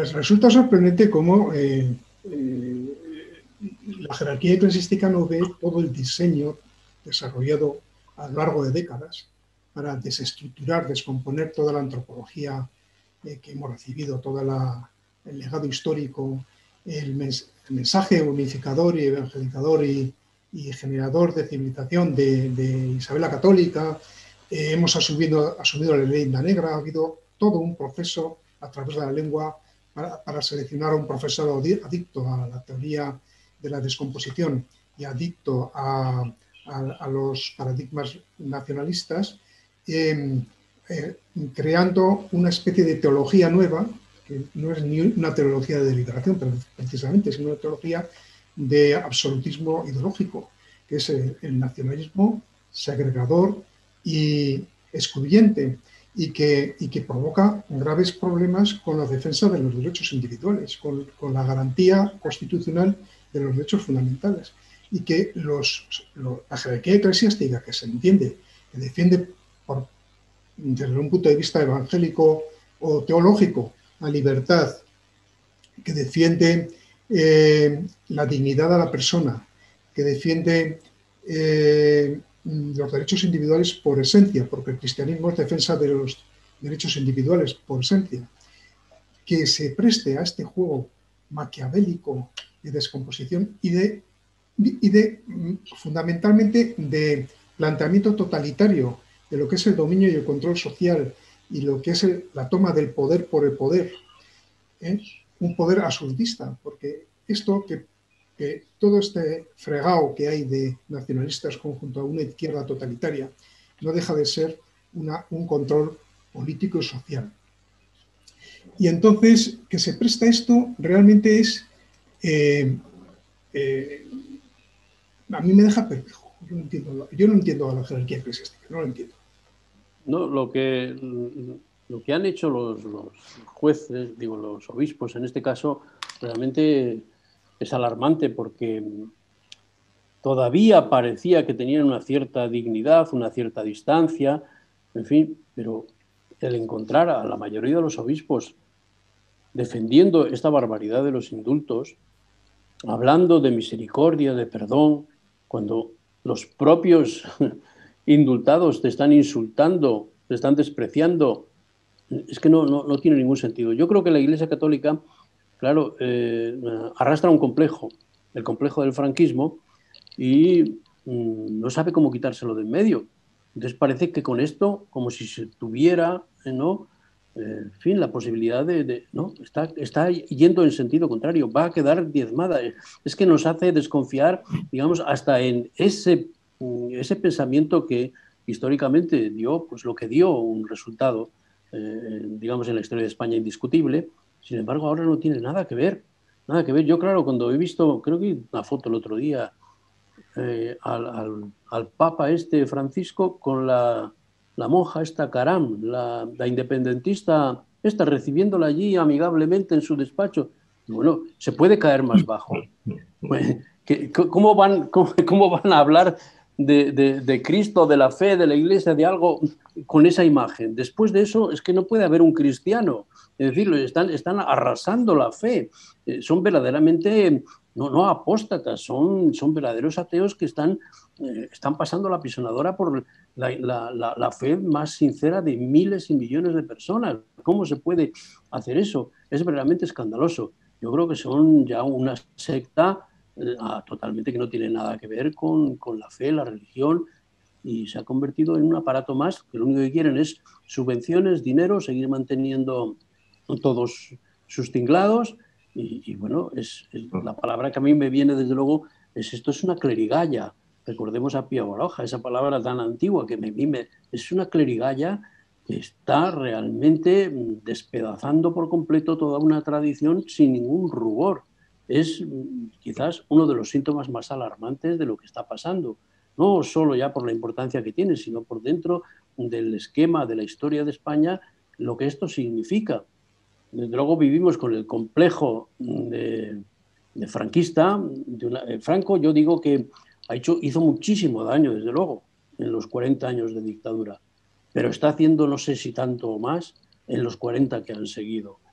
Pues resulta sorprendente cómo la jerarquía eclesiástica no ve todo el diseño desarrollado a lo largo de décadas para desestructurar, descomponer toda la antropología que hemos recibido, todo el legado histórico, el mensaje unificador y evangelizador y generador de civilización de Isabel la Católica. Hemos asumido la leyenda negra, ha habido todo un proceso a través de la lengua para seleccionar a un profesor adicto a la teoría de la descomposición y adicto a los paradigmas nacionalistas, creando una especie de teología nueva, que no es ni una teología de deliberación, pero precisamente es una teología de absolutismo ideológico, que es el nacionalismo segregador y excluyente, y que provoca graves problemas con la defensa de los derechos individuales, con la garantía constitucional de los derechos fundamentales. Y que la jerarquía eclesiástica, que se entiende, que defiende desde un punto de vista evangélico o teológico la libertad, que defiende la dignidad de la persona, que defiende los derechos individuales por esencia, porque el cristianismo es defensa de los derechos individuales por esencia, que se preste a este juego maquiavélico de descomposición y de fundamentalmente de planteamiento totalitario de lo que es el dominio y el control social y lo que es la toma del poder por el poder, un poder absurdista, porque esto que todo este fregado que hay de nacionalistas junto a una izquierda totalitaria no deja de ser un control político y social. Y entonces, que se presta esto realmente es... a mí me deja perplejo. Yo no entiendo a la jerarquía eclesiástica, no lo entiendo. No, lo que han hecho los jueces, digo, los obispos en este caso, realmente es alarmante, porque todavía parecía que tenían una cierta dignidad, una cierta distancia, en fin, pero el encontrar a la mayoría de los obispos defendiendo esta barbaridad de los indultos, hablando de misericordia, de perdón, cuando los propios indultados te están insultando, te están despreciando, es que no tiene ningún sentido. Yo creo que la Iglesia Católica, claro, arrastra un complejo, el complejo del franquismo, y no sabe cómo quitárselo de en medio. Entonces parece que con esto, como si se tuviera, ¿no? En fin, la posibilidad no, está yendo en sentido contrario, va a quedar diezmada. Es que nos hace desconfiar, digamos, hasta en ese pensamiento que históricamente dio, pues lo que dio un resultado, digamos, en la historia de España indiscutible. Sin embargo, ahora no tiene nada que ver, nada que ver. Yo, claro, cuando he visto, creo que una foto el otro día, al Papa Francisco con la monja esta Caram, la independentista esta, recibiéndola allí amigablemente en su despacho. Bueno, se puede caer más bajo. ¿Cómo van a hablar de Cristo, de la fe, de la Iglesia, de algo con esa imagen? Después de eso es que no puede haber un cristiano. Es decir, están arrasando la fe. Son verdaderamente... No apóstatas, son verdaderos ateos que están pasando la pisonadora por la fe más sincera de miles y millones de personas. ¿Cómo se puede hacer eso? Es verdaderamente escandaloso. Yo creo que son ya una secta totalmente que no tiene nada que ver con la fe, la religión, y se ha convertido en un aparato más que lo único que quieren es subvenciones, dinero, seguir manteniendo todos sus tinglados. Y bueno, la palabra que a mí me viene desde luego esto es una clerigalla. Recordemos a Pío Baroja, esa palabra tan antigua que es una clerigalla que está realmente despedazando por completo toda una tradición sin ningún rubor. Es quizás uno de los síntomas más alarmantes de lo que está pasando, no solo ya por la importancia que tiene, sino por dentro del esquema de la historia de España, lo que esto significa. Desde luego vivimos con el complejo de franquista. Franco, yo digo que hizo muchísimo daño, desde luego, en los 40 años de dictadura, pero está haciendo no sé si tanto o más en los 40 que han seguido.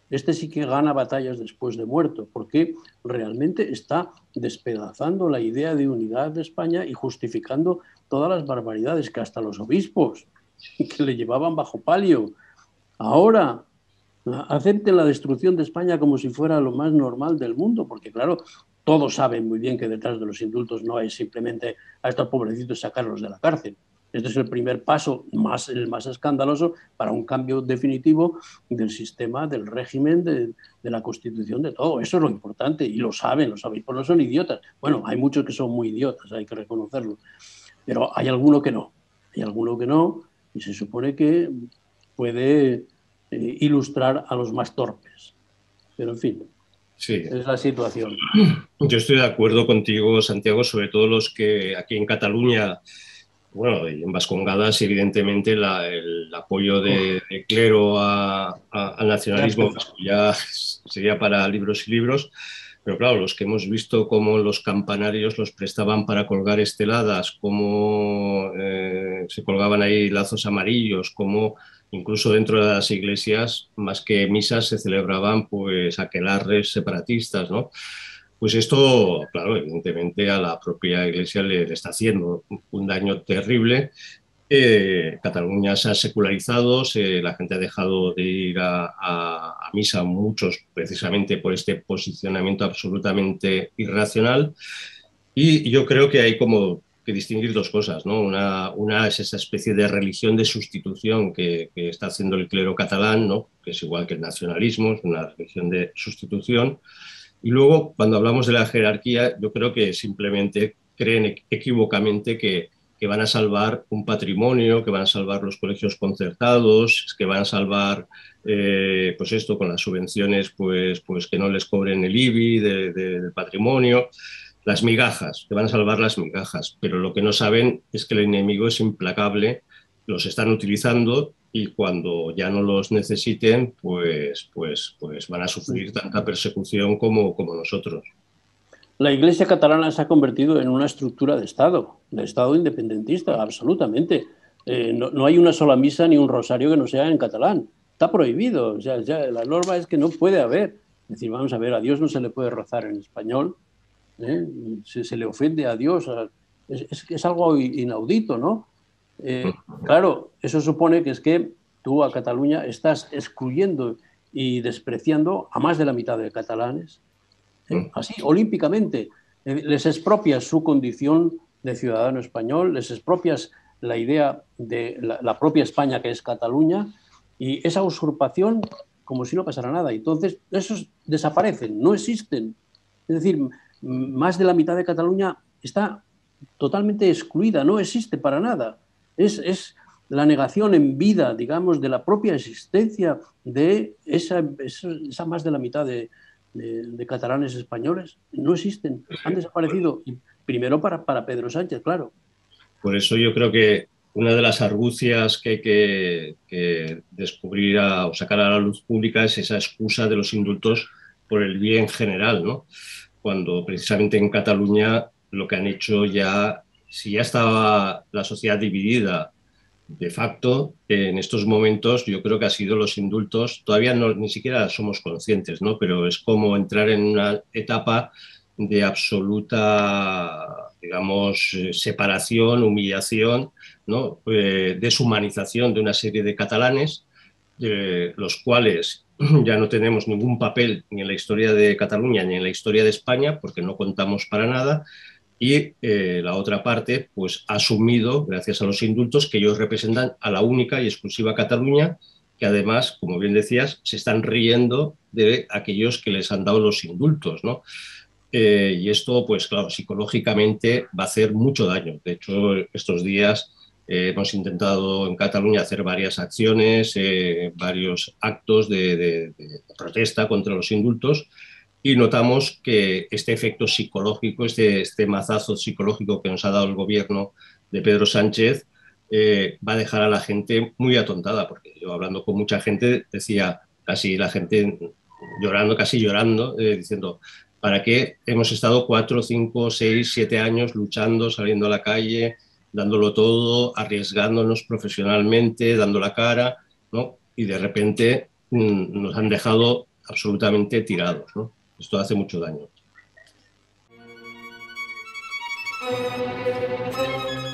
este sí que gana batallas después de muerto, porque realmente está despedazando la idea de unidad de España y justificando todas las barbaridades que hasta los obispos que le llevaban bajo palio. Ahora acepten la destrucción de España como si fuera lo más normal del mundo, porque claro, todos saben muy bien que detrás de los indultos no es simplemente a estos pobrecitos sacarlos de la cárcel. Este es el primer paso, el más escandaloso, para un cambio definitivo del sistema, del régimen, de la Constitución, de todo. Eso es lo importante y lo saben, los obispos no son idiotas. Bueno, hay muchos que son muy idiotas, hay que reconocerlo, pero hay alguno que no. Hay alguno que no y se supone que puede ilustrar a los más torpes. Pero en fin, Sí. es la situación. Yo estoy de acuerdo contigo, Santiago, sobre todo los que aquí en Cataluña, bueno, y en Vascongadas, evidentemente el apoyo de clero al nacionalismo ya sería para libros y libros, pero claro, los que hemos visto cómo los campanarios los prestaban para colgar esteladas, cómo se colgaban ahí lazos amarillos, cómo incluso dentro de las iglesias, más que misas, se celebraban pues aquelarres separatistas, ¿no? Pues esto, claro, evidentemente a la propia Iglesia le está haciendo un daño terrible. Cataluña se ha secularizado, la gente ha dejado de ir a misa, muchos precisamente por este posicionamiento absolutamente irracional. Y yo creo que hay como que distinguir dos cosas, ¿no? Una es esa especie de religión de sustitución que está haciendo el clero catalán, ¿no? Que es igual que el nacionalismo, es una religión de sustitución. Y luego, cuando hablamos de la jerarquía, yo creo que simplemente creen equívocamente que van a salvar un patrimonio, que van a salvar los colegios concertados, que van a salvar, pues esto, con las subvenciones, pues que no les cobren el IBI del patrimonio, las migajas, que van a salvar las migajas. Pero lo que no saben es que el enemigo es implacable, los están utilizando y cuando ya no los necesiten, pues van a sufrir tanta persecución como nosotros. La Iglesia catalana se ha convertido en una estructura de Estado independentista, absolutamente. No hay una sola misa ni un rosario que no sea en catalán. Está prohibido. O sea, ya la norma es que no puede haber. Es decir, vamos a ver, a Dios no se le puede rezar en español. Se le ofende a Dios. Es algo inaudito, ¿no? Claro, eso supone que es que tú a Cataluña estás excluyendo y despreciando a más de la mitad de catalanes. Así, olímpicamente, les expropias su condición de ciudadano español, les expropias la idea de la propia España que es Cataluña y esa usurpación como si no pasara nada. Entonces, esos desaparecen, no existen. Es decir, más de la mitad de Cataluña está totalmente excluida, no existe para nada. Es la negación en vida, digamos, de la propia existencia de esa más de la mitad de catalanes españoles. No existen, han desaparecido. Y primero para Pedro Sánchez, claro. Por eso yo creo que una de las argucias que hay que descubrir o sacar a la luz pública es esa excusa de los indultos por el bien general, ¿no? Cuando precisamente en Cataluña lo que han hecho ya, si ya estaba la sociedad dividida de facto, en estos momentos yo creo que ha sido los indultos, todavía no, ni siquiera somos conscientes, ¿no? Pero es como entrar en una etapa de absoluta, digamos, separación, humillación, ¿no? Deshumanización de una serie de catalanes, los cuales ya no tenemos ningún papel ni en la historia de Cataluña ni en la historia de España, porque no contamos para nada, y la otra parte pues ha asumido, gracias a los indultos, que ellos representan a la única y exclusiva Cataluña, que además, como bien decías, se están riendo de aquellos que les han dado los indultos, ¿no? Y esto, pues claro, psicológicamente va a hacer mucho daño. De hecho, estos días hemos intentado en Cataluña hacer varias acciones, varios actos de protesta contra los indultos, y notamos que este efecto psicológico, este mazazo psicológico que nos ha dado el gobierno de Pedro Sánchez, va a dejar a la gente muy atontada, porque yo hablando con mucha gente decía, casi la gente llorando, casi llorando, diciendo, ¿para qué hemos estado 4, 5, 6, 7 años luchando, saliendo a la calle, dándolo todo, arriesgándonos profesionalmente, dando la cara, ¿no? Y de repente nos han dejado absolutamente tirados, ¿no? Esto hace mucho daño.